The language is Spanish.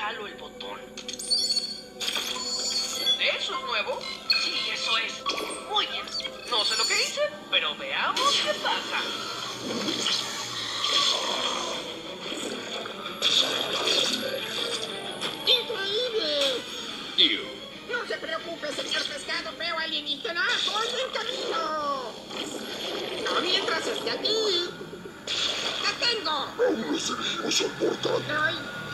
jalo el botón. ¿Eso es nuevo? Sí, eso es. Muy bien. No sé lo que hice, pero veamos qué pasa. ¡Increíble! Ew. No se preocupe, señor pescado, veo alienígena. ¡Voy en camino! No mientras esté aquí. ¡Te tengo! Aún recibimos al portal. ¡Ay!